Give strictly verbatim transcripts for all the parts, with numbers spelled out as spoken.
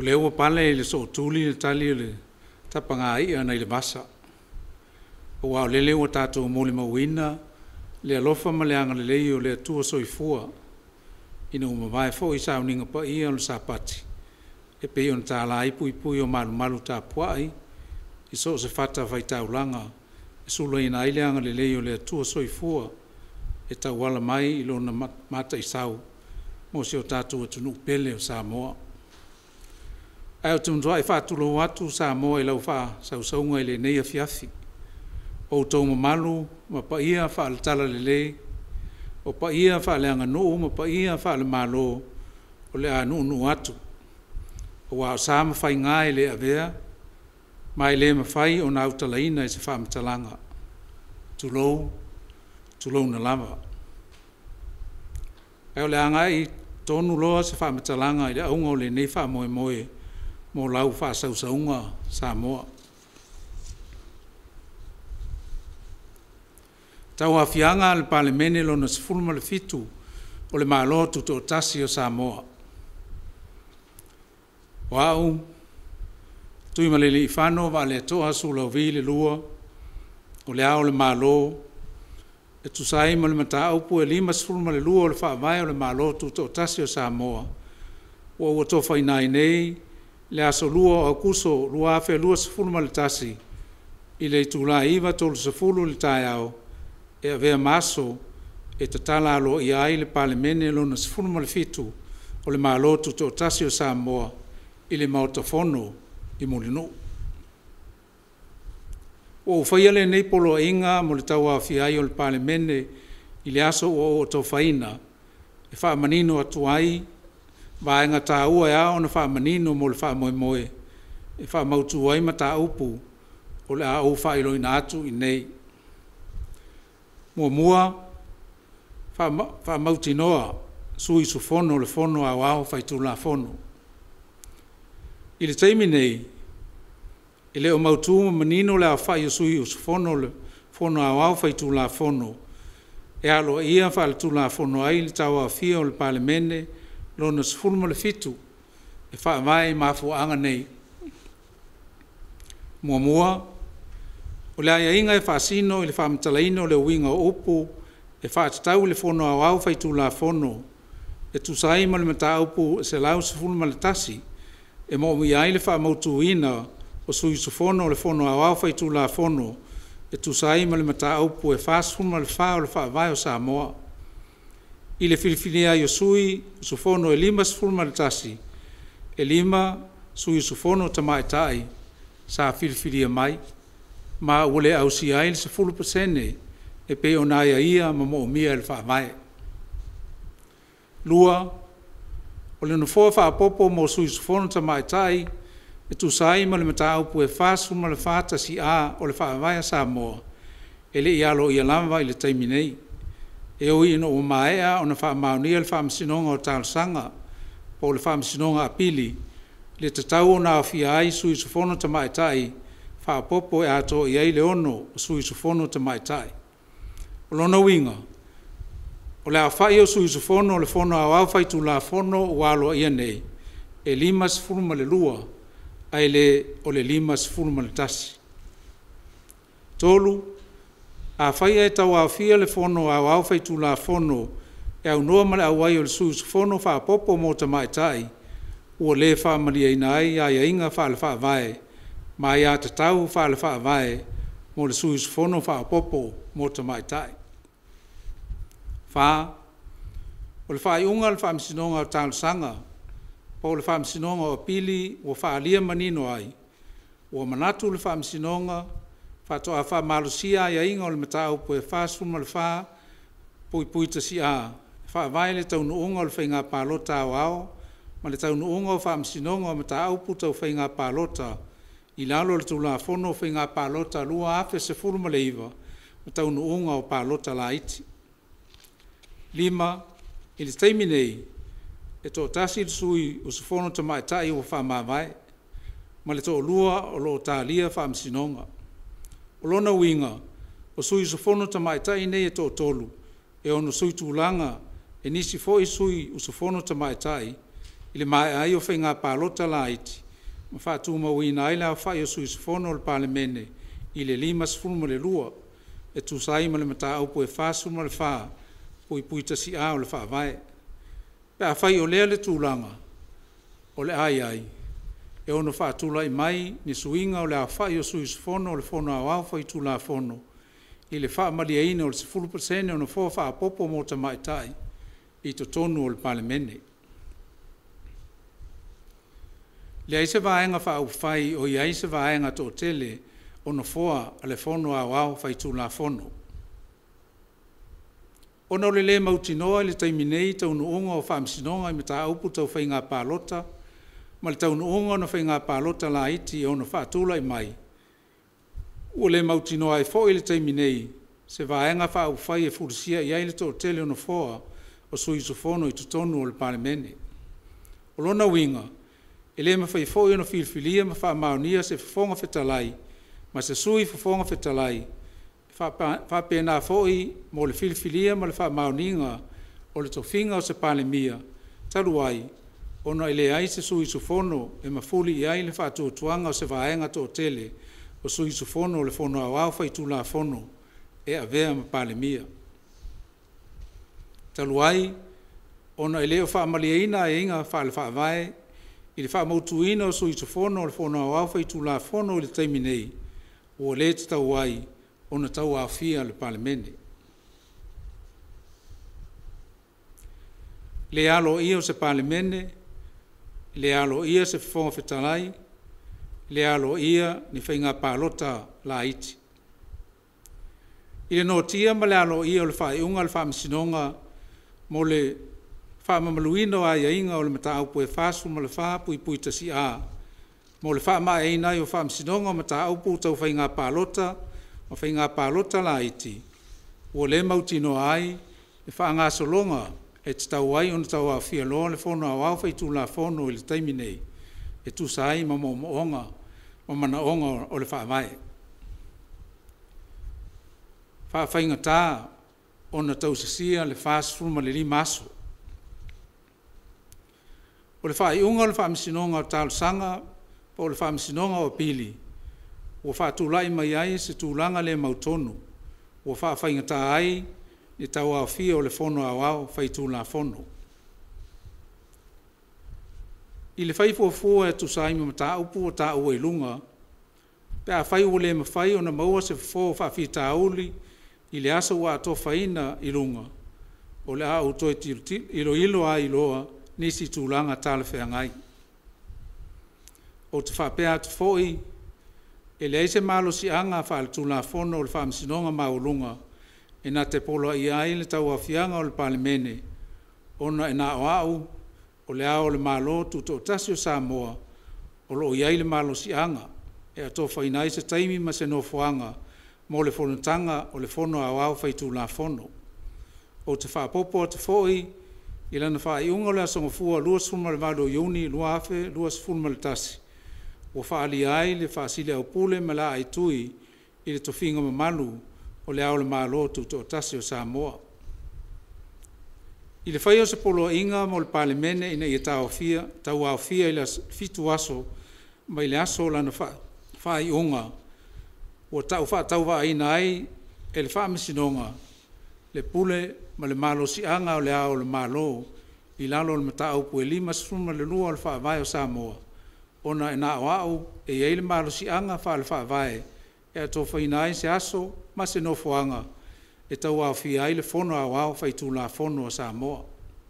O le ua pale le so tuli le tali le tapanga ai ana le basa. O wa le le ua tatou mo le mawina le alofa ma le anga le lei o le atua soifua ina uma vai fo i sauninga pa ia o le sapati. E pe on ta la ipu ipu o malu malu ta puai i so se fata vai taulanga e sulo ina ile anga le lei o le atua soifua e ta wala mai i lona mata i sau mo se o tatou atunu pele o Samoa. Ai o tumdua i whātulo watu Samoa i lau wha sausaunga i le nei a fiafi. O tau mamalu ma pa ia wha le tala le le, o pa ia wha le anga nuu ma pa ia wha le malo o le a nuu nuu atu. O wa o sa ma whai ngā i le avea, mai le ma whai o na utalaina i se wha matalanga. Tulou, tulou na lava. Ai o le anga i tonu loa se wha matalanga i le aunga o le nei wha moe moe mo lau wha sausaunga Samoa. Tau a fianga le pale mene lo na sifulma le fitu o le malo tuto tasi o Samoa. Wau, tui malele i whano wa le toa su lau vi le lua o le ao le malo e tu sai ma le mata upu e lima sifulma le lua o le wha vai o le malo tuto tasi o Samoa. Wa ua tofa i nai nei le aso lua o kuso lua afe lua sifulma le tasi i le tula iwa tolu sifulu le tai au e avea maso e tatala alo i ai le pale mene lo na sifulma le fitu o le malo tuto tasi o Samoa i le maotafono i mulinu. O ufaya le nei polo inga mo le taua fiai o le pale mene i le aso o o tofaina e wha manino atu ai va inga ta ua e ao na wha manino mo le wha moe moe e wha mautu ai ma ta upu o le a o wha ilo ina atu i nei. Mua mua wha mauti noa sui su fono le fono au au whai tu la fono. I le teimi nei i le o mautu manino le a whai o sui su fono le fono au au whai tu la fono e alo ia wha le tu la fono ai le taua fia o le pale mene lona sifulma le fitu e wha mai mafu anga nei. Mua mua, o le aia inga e wha sino i le wha matalaino le winga o upu e wha tatau le fono au au whai tu la fono e tu sai ma le mata upu e se lau sifulma le tasi e mo mi ai le wha mautu ina o sui sufono le fono au au whai tu la fono e tu sai ma le mata upu e wha sifulma le wha o le wha vai o Samoa. I le filifinia i o sui sufono e lima sifulma le tasi, e lima sui sufono tamai tai, sa filifinia mai, ma ule au si ai le sifulu pasene, e pe o naia ia ma mo mia le wha mai. Lua, o le nufoa wha popo mo sui sufono tamai tai, e tu sai ma le mata upu e wha sifulma le wha tasi a o le wha mai a Samoa, e le ialo i alama i le taiminei. E o ino o maea o na wha maunia le wha msinonga o talsanga, po le wha msinonga apili, le tatau o na awhia ai sui sufono tamai tai, wha popo e ato i ai le ono o sui sufono tamai tai. O lona winga, o le awhai o sui sufono le fono au au whai tu la fono o alo ia nei, e lima sifulma le lua, ai le o le lima sifulma le tasi. Tolu, a whai e tau au fia le fono au au whai tu la fono e au noa male au ai o le sui fono wha popo mo tamai tai ua le wha maria ina ai a ia inga wha le wha vai ma ia te tau wha le wha vai mo le sui fono wha popo mo tamai tai. Wha o le wha iunga le wha msinonga o talo sanga po le wha msinonga o pili ua wha alia manino ai ua manatu le wha msinonga to a fa malusia ia inga o le matau po e fa suma le fa pui pui ta si a fa vai le tau nuunga o le whainga pālota au au ma le tau nuunga o fa msinonga o matau pu tau whainga pālota i lalo le tula fono o whainga pālota lua afe se furuma le iwa ma tau nuunga o pālota la iti. Lima, i le teimi nei e to tasi le sui o se fono ta mai tai o fa mawai ma le to lua o lo talia fa msinonga. O lona winga, o sui sufono ta mai tai nei e tō tolu, e ono sui tūlanga, e nisi fo i sui o sufono ta mai tai, I le mai ai o whainga pālota la iti. Ma whātu mawina ai la whai o sui sifono o le palemene i le lima sifunu ma le lua e tūsai ma le mata au po e whāsu ma le whā pui pui tasi a o le wha vai. Pe a whai o lea le tūlanga o le ai ai e ono whātula i mai ni suinga o le a whai o sui sifono o le fono au au whai tūla fono i le wha mali eina o le sifuru pasene o na fō wha popo mo ta mai tai i to tonu o le palemene. Le aise vaenga wha au whai o i aise vaenga to tele o na fōa a le fono au au whai tūla fono. Ona o le le mautinoa le taiminei tau nu unga o whaamsinonga i me ta aupu tau whai ngā pālota, ma le tau nu unga na whai ngā pālota la iti o na whaatula i mai. Ua le mautinoa i fōi le taiminei, se vaenga wha au whai e furusia i aile to tele o na fōa o sui sufono i tutonu o le palemene. O lona winga, e le mawhai fōi o na filfilia ma wha maonia se whafonga whetalai, ma se sui whafonga whetalai, wha pēnā fōi mo le filfilia ma le wha maoninga o le tofinga o se palemia, taru ai, ona i le ai se sui sufono e mafuli i ai le wha tuatuanga o se vaenga to tele o sui sufono o le fono au au whai tūla fono e a vea ma palemia. Talu ai, ona i leo wha maliaina e inga wha le wha vai, i le wha mautuina o sui sufono o le fono au au whai tūla fono o le taiminei, o le te tau ai, ona tau a fia le palemene. Le alo ia o se palemene, le alo ia se whafonga whetalai, le alo ia ni whainga pālota la iti. I le notia ma le alo ia o le whaeunga le whaamisinonga mo le whaamamaluina o aia inga o le mata aupu e whasu ma le whaapu i pui tasi a. Mo le whaama e inai o whaamisinonga o mata aupu tau whainga pālota, o whainga pālota la iti. O le mautino ai, le whaanga solonga e te tau ai on tau a fia loa le fono au au whai tūla fono i le taiminei, e tu sai ma mo onga, ma mana onga o le whaamai. Wha whainga tā, ona tau sasia le whaasfuru ma le li maso. O le whaaiunga o le whaamisinonga o tālu sanga, o le whaamisinonga o pili, o whaatulai mai ai se tūlanga le mautonu, o wha whainga tā ai, ni tau au fia o le fono au au whai tūla fono. I le whai fuafua e tu saimi ma tā upu o tā ua ilunga, pe a whai ule ma whai o na maua se fo whawhi tā uli, i le asa ua ato whaina ilunga, o le a uto e ilo ilo a iloa, nisi tūlanga tāle whea O te whapea atu fōi, e le eise malo si anga wha le tūla fono o le whaamisinonga maulunga, e nā te polo i ai le tau awhianga o le palemene, ona e nā o au, o le ao le malo tuto tasi o Samoa, o lo i ai le malo si anga, e ato whainai se taimi ma se no fuanga, mo le fonotanga o le fono au au whai tūla fono. O te whapopo te fōi, i lana wha i unga le asonga fua lua sfuma le vado iuni, lua afe, lua sfuma le tasi. O wha ali ai le wha sile au pule ma la ai tui, i le tofinga ma malu, o le ao le malo tuto tasi o Samoa. I le whai o se polo inga mo le palemene ina i tau fia, tau au fia i le fitu aso, ma i le aso lana wha i unga, o tau wha tau wa ina ai, e le wha misinonga, le pule ma le malo si anga o le ao le malo, i lalo le mata au pue lima sfuma le lua o le wha vai o Samoa. Ona e nā o au, e ei le malo si anga wha le wha vai, e ato whaina ai se aso, ma se no fuanga, e tau au fia ai le fono au au whai tūla fono o Samoa.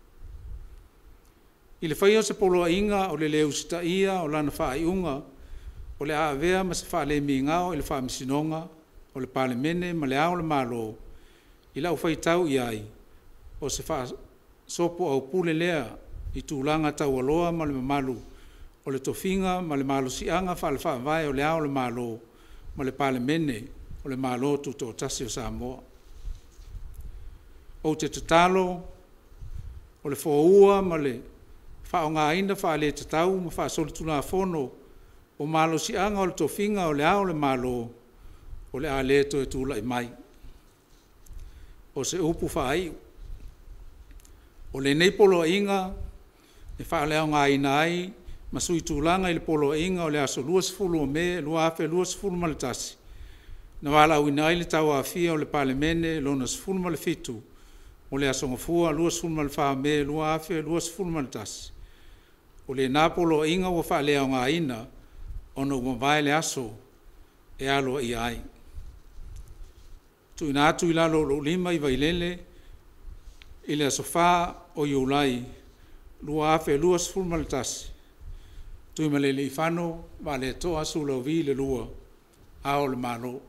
I le whai o se polo inga o le leu sita ia o lana wha i unga, o le a vea ma se wha le mi ngao i le wha misinonga, o le palemene ma le ao le malo, i lau whai tau i ai, o se wha sopo au pule lea i tūlanga tau aloa ma le mamalu, o le tofinga ma le malo si anga wha le wha vai o le ao le malo, ma le palemene o le malo tuto tasi o Samoa. O te tatalo, o le whaua ma le wha o ngā ina wha le tatau ma wha soli tuna fono, o malo si anga o le tofinga o le ao le malo, o le a leto e tula i mai. O se upu wha ai, o le neipolo inga, e whaaleaonga i nai, ma sui tūlanga i le polo inga o le aso luas fulu o me, lua afe luas fulu ma le tasi. Na wala au inai le tau a fia o le pale mene, lona sfulu ma le fitu, o le aso ngafua luas fulu ma le wha me, lua afe luas fulu ma le tasi. O le nā polo inga o whaaleaonga ina, ona ua vai le aso, e alo i ai. Tu ina atu i lalo lo lima i vailele, i le aso wha o iulai, lua afe luas fulu ma le tasi. Tu i malele i whano, ma le toa su lau vi le lua, ao le malo.